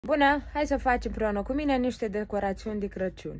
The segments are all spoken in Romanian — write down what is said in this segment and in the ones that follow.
Bună! Hai să facem împreună cu mine niște decorațiuni de Crăciun.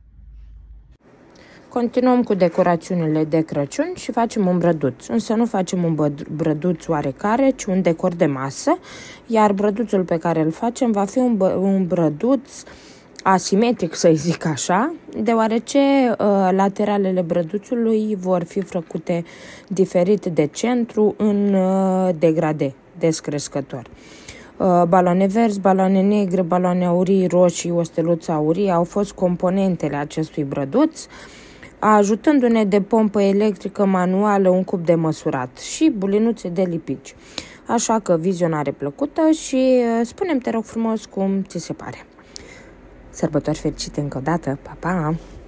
Continuăm cu decorațiunile de Crăciun și facem un brăduț. Însă nu facem un brăduț oarecare, ci un decor de masă, iar brăduțul pe care îl facem va fi un brăduț asimetric, să zic așa, deoarece lateralele brăduțului vor fi făcute diferit de centru în degrade descrescător. Baloane verzi, baloane negre, baloane aurii, roșii, o steluță aurie au fost componentele acestui brăduț, ajutându-ne de pompă electrică manuală, un cub de măsurat și bulinuțe de lipici. Așa că vizionare plăcută și spune-mi, te rog frumos, cum ți se pare. Sărbători fericite încă o dată, pa, pa!